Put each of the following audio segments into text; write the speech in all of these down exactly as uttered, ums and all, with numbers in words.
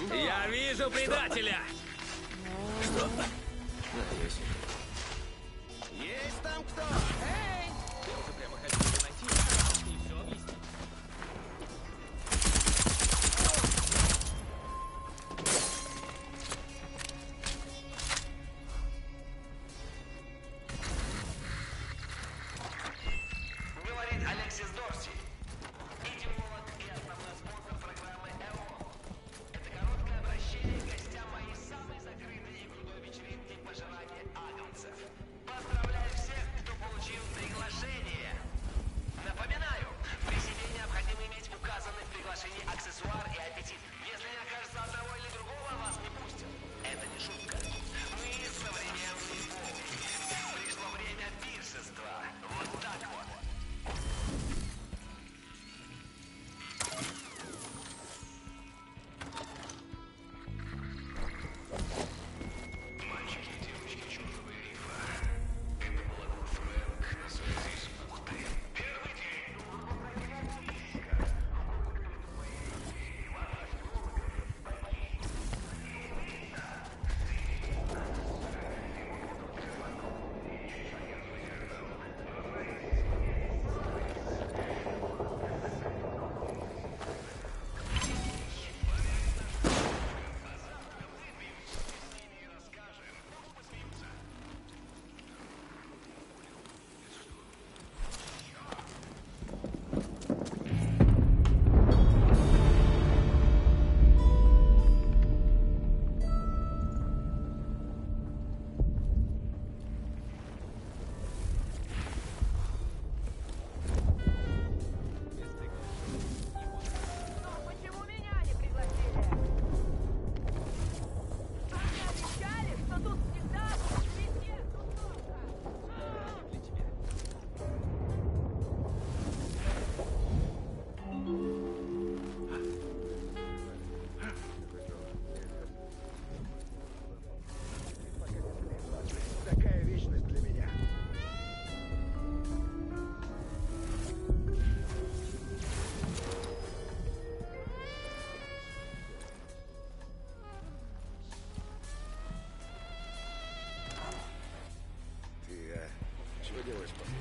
Я вижу предателя! Что? Надеюсь. Есть там кто? Эй! Ты уже прямо хотел его найти? И все объяснил. Говорит Алексис Дорси, идеолог и основной спонсор программы ЭО. Это короткое обращение к гостям моей самой закрытой и крутой вечеринки пожирания агнцев. Поздравляю всех, кто получил приглашение. Напоминаю, при себе необходимо иметь указанный в приглашении аксессуар и аппетит. Если не окажется одного или другого, вас не пустят. Это не шутка. Мы современные волки. Пришло время пиршества. Вот так вот. Мальчики и девочки чертовой рифа. Это Благой Фрэнк на связи с бухтой. Первый день. Но почему меня не пригласили? Они обещали, что тут всегда будет везде тусовка. Для тебя. Такая вечность для меня. Ты а, чего делаешь после?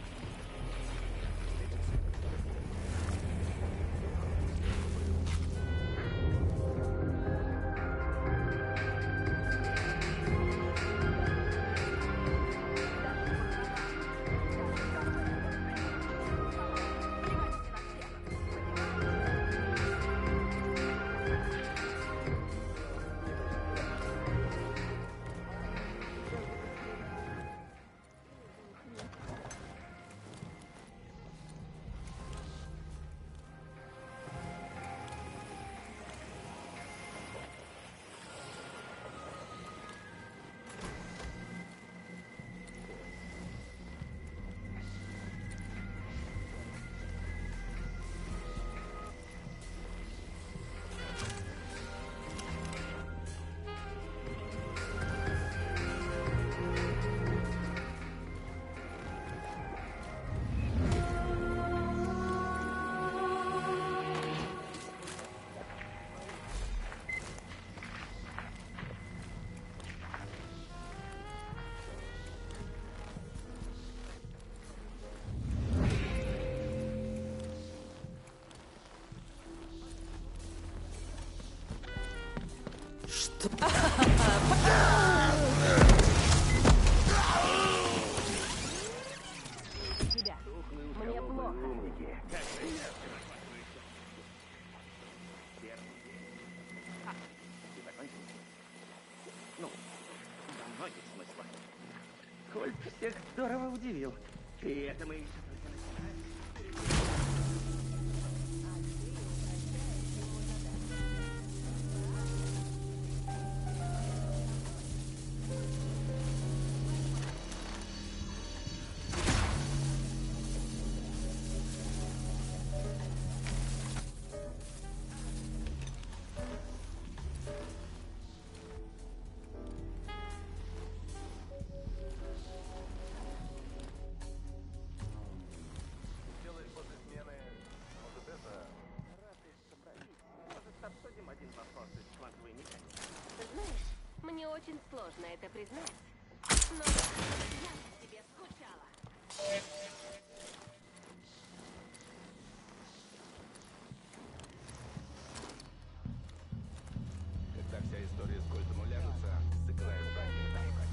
Тебя. Мне плохо. Ну, во многих смыслах. Кольт всех здорово удивил. И это мы еще только начинаем. очень сложно это признать. Но да, я по тебе скучала. Когда вся история с Кольтом уляжется, сыграю правильный тайм.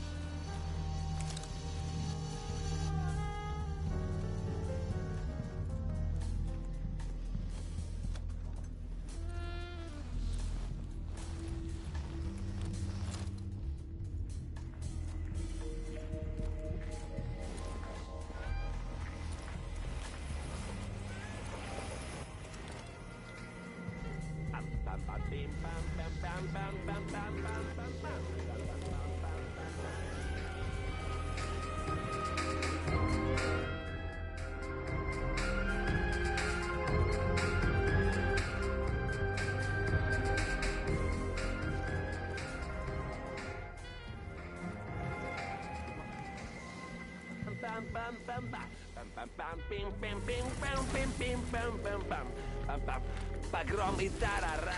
Погром и тарарам.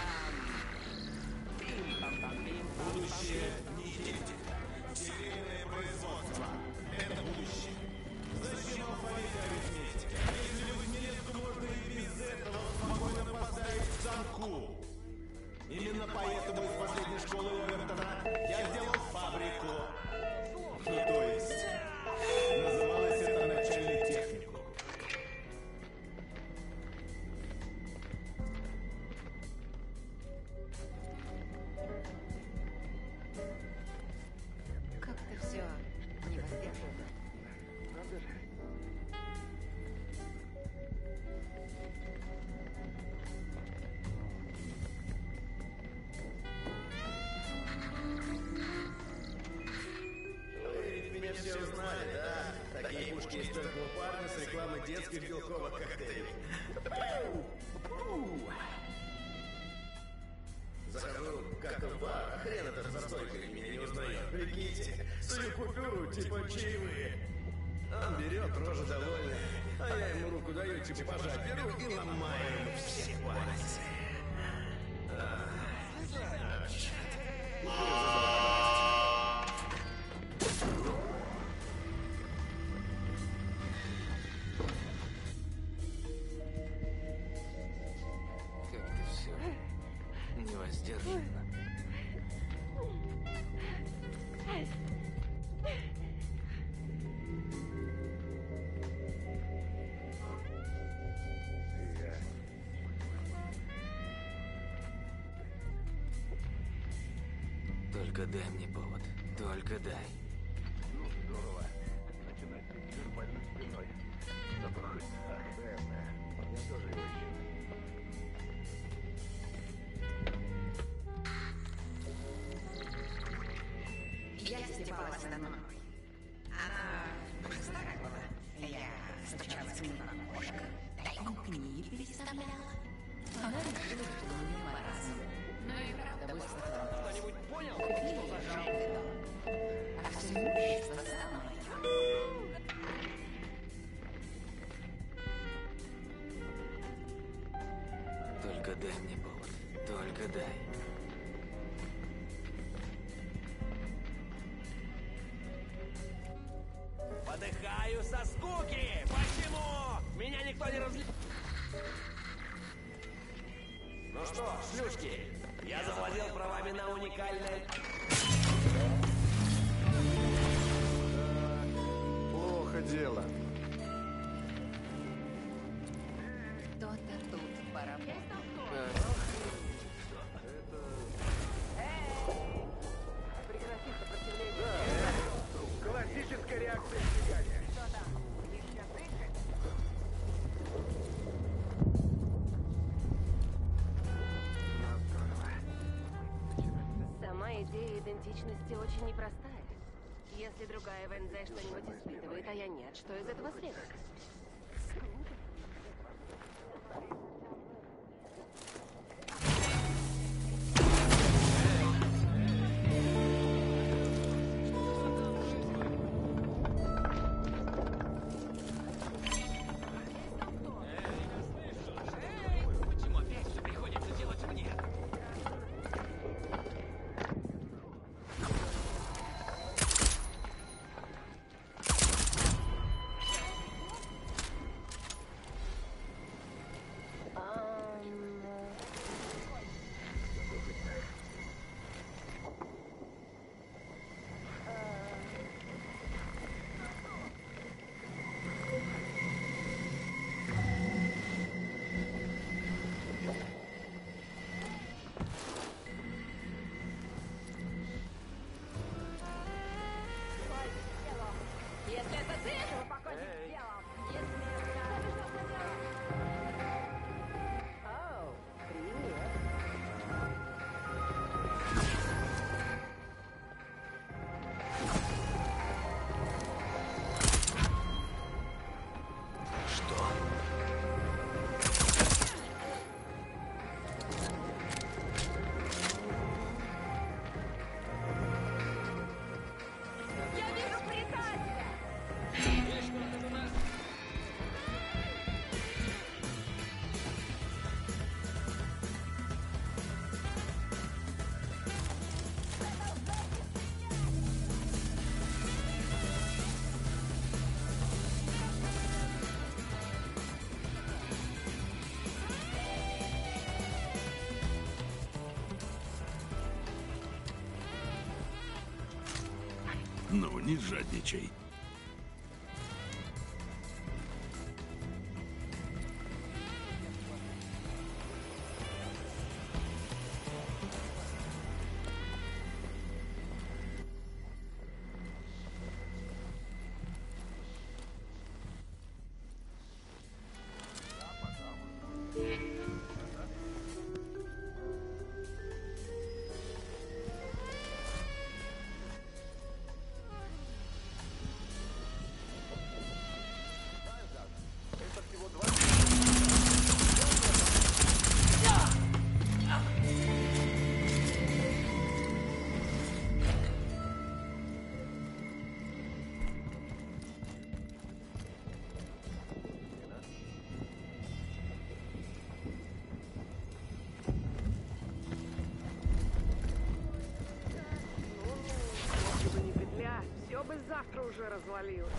Будущее не идите. Серийное производство. Это будущее. Зачем алфавит и арифметика? Если вы нелегко, можно и без этого спокойно поставить в замку. Именно поэтому из последней школы Овертона я сделал фабрику. Ну, то есть, называлось это начальный техникум. Как-то все невозможно. Правда же? Вы ведь меня все узнали, да? Такие пушки есть только у парня с рекламы детских белковых коктейлей. Захожу как-то в бар, а хрен этот за стойкой меня не узнает. Прикиньте, сую купюру, типа чаевые. Он берет, рожа довольная, а я ему руку даю, типа пожать, беру и ломаю ему все пальцы. Как-то все невоздержанно. Я... Только дай мне повод. Только дай. Ну, здорово. Начинать с больной спиной. Зато хоть так. Наверное. Я тоже его ищу. Я стебалась над мной. Она старая была. Я стучалась к ней в окошко. Тайну книги переставляла. Она решила, что у нее маразм. Но и правда выслала. Кто-нибудь понял? Купили жалкий дом. А все имущество стало моим. Только дай мне повод. Только дай. Подыхаю со скуки! Почему? Меня никто не развлекает. Ну что, шлюшки, я завладел правами на уникальное... Плохо дело. Кто-то тут поработал. Прекрати сопротивление. Классическая реакция стягания. Что там? Еще дышит? Сама идея идентичности очень непростая. Если другая ВНЗ что-нибудь испытывает, а я нет, что из этого следует? Почему опять все приходится делать мне? Ну, не жадничай. Если бы не петля, все бы завтра уже развалилось.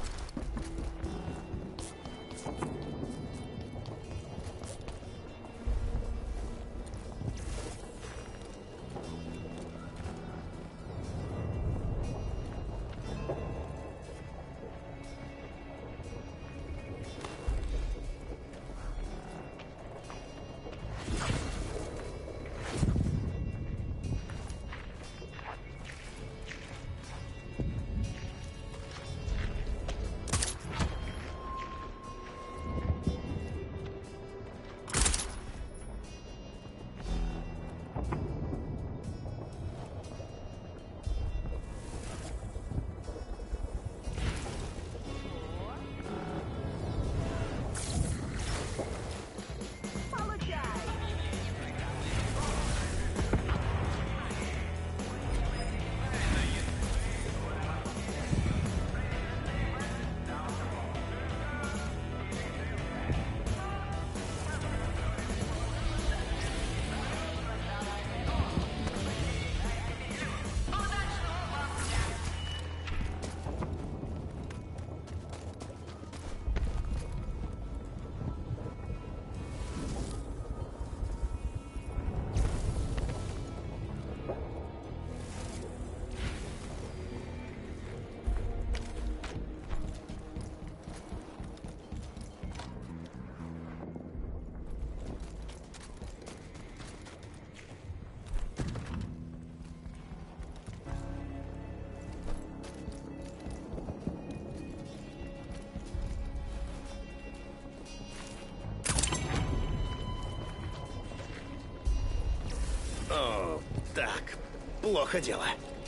О, так, плохо дело.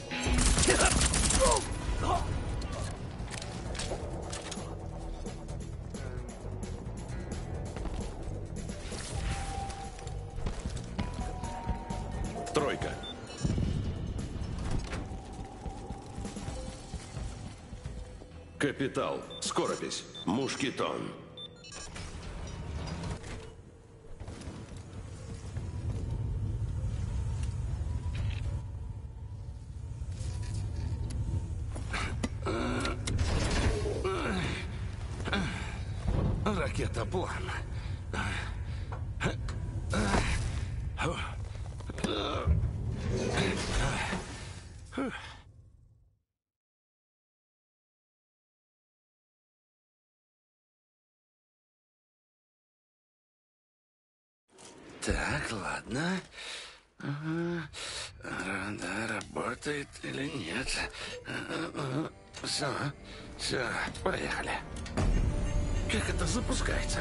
Тройка. Капитал. Скоропись. Мушкетон. Ракетоплан. Так, ладно. Ага. Да, работает или нет. Все, все, поехали. Как это запускается?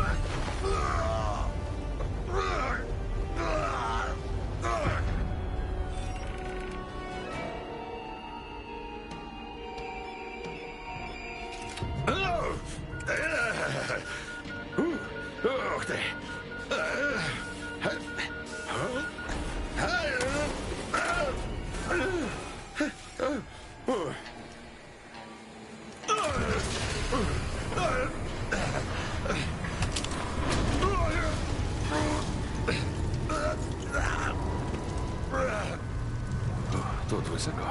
Ух ты! Тут высоко.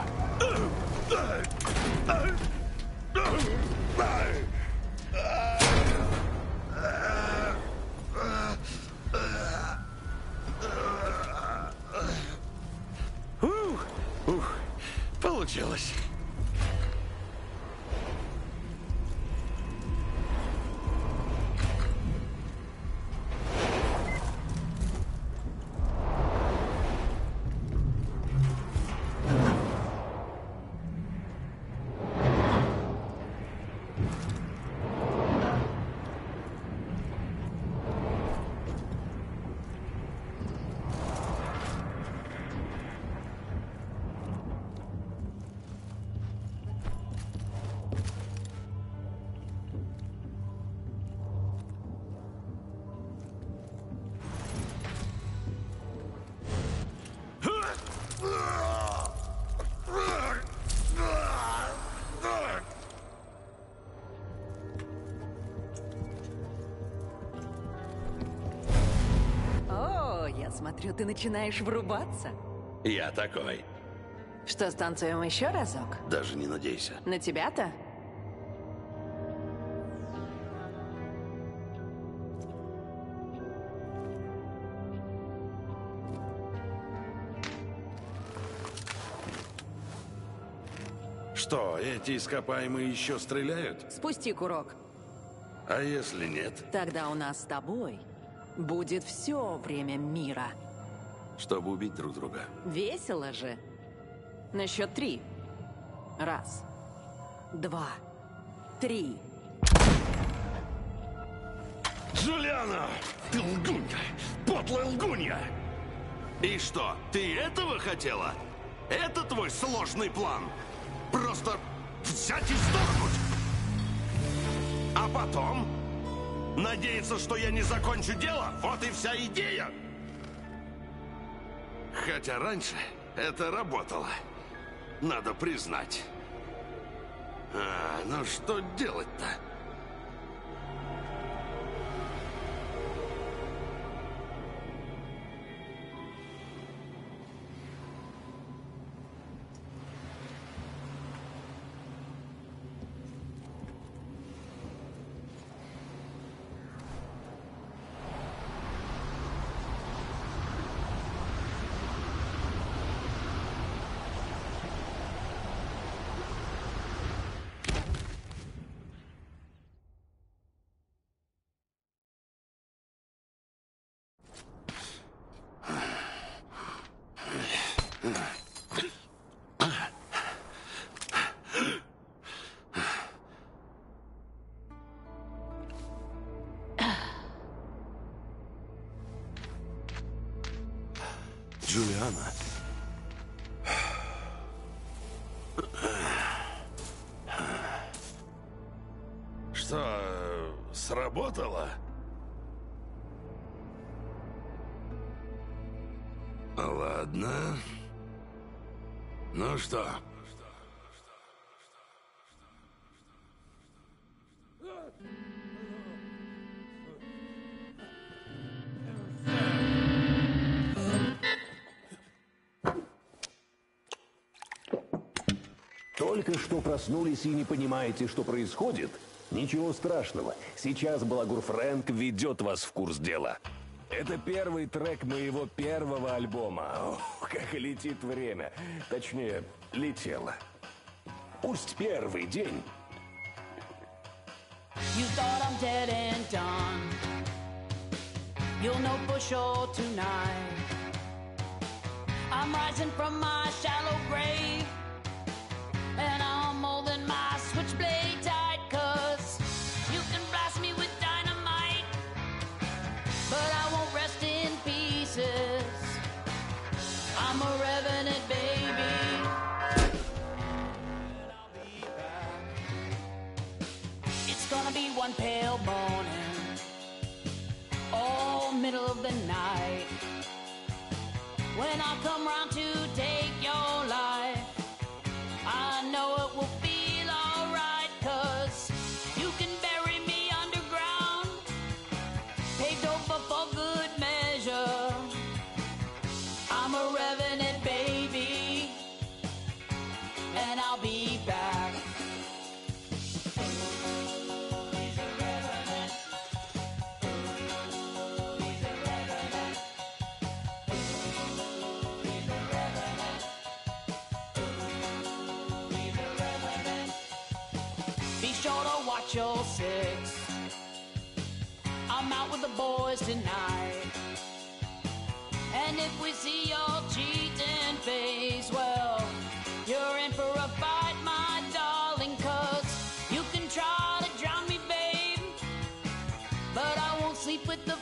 Ух, ух, получилось. О, я смотрю, ты начинаешь врубаться. Я такой. Что, станцуем еще разок? Даже не надейся. На тебя-то? Что, эти ископаемые еще стреляют? Спусти курок. А если нет? Тогда у нас с тобой будет все время мира. Чтобы убить друг друга. Весело же. На счет три. Раз, два, три. Джулиана! Ты лгунья! Подлая лгунья! И что, ты этого хотела? Это твой сложный план? Просто взять и сдохнуть? А потом? Надеяться, что я не закончу дело? Вот и вся идея! Хотя раньше это работало. Надо признать. А, ну что делать-то? Джулиана. Что, сработало? Ладно. Ну что? Только что проснулись и не понимаете, что происходит? Ничего страшного. Сейчас Балагур Фрэнк ведет вас в курс дела. Это первый трек моего первого альбома. Ох, как летит время. Точнее, летело. Пусть первый день. You thought I'm dead and done. You'll know for sure tonight. I'm rising from my shallow grave. And I'm molding my switchblade tight, 'cause you can blast me with dynamite, but I won't rest in pieces. I'm a revenant, baby. And I'll be back. It's gonna be one pale morning, all middle of the night, when I'll come round to take your life. I know it will feel alright, 'cause you can bury me underground, paved over for good measure. I'm a revenant, baby, and I'll be back. He's a revenant. He's a revenant. He's a revenant. Be sure to watch your six. I'm out with the boys tonight, and if we see your cheating face, well, you're in for a fight, my darling, 'cause you can try to drown me, babe, but I won't sleep with the